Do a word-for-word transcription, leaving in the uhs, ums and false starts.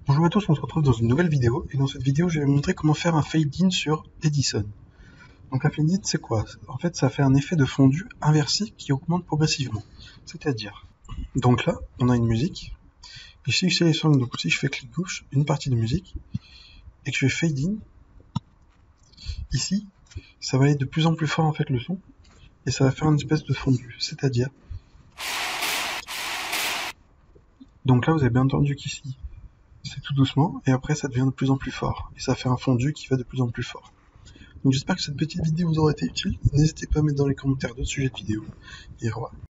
Bonjour à tous, on se retrouve dans une nouvelle vidéo, et dans cette vidéo je vais vous montrer comment faire un fade-in sur Edison. Donc un fade-in c'est quoi? En fait ça fait un effet de fondu inversé qui augmente progressivement. C'est-à-dire, donc là on a une musique, et si je sélectionne, donc si je fais clic gauche, une partie de musique, et que je fais fade-in, ici, ça va aller de plus en plus fort en fait le son, et ça va faire une espèce de fondu, c'est-à-dire... Donc là vous avez bien entendu qu'ici, c'est tout doucement, et après ça devient de plus en plus fort, et ça fait un fondu qui va de plus en plus fort. Donc j'espère que cette petite vidéo vous aura été utile, n'hésitez pas à mettre dans les commentaires d'autres sujets de vidéo, et au revoir.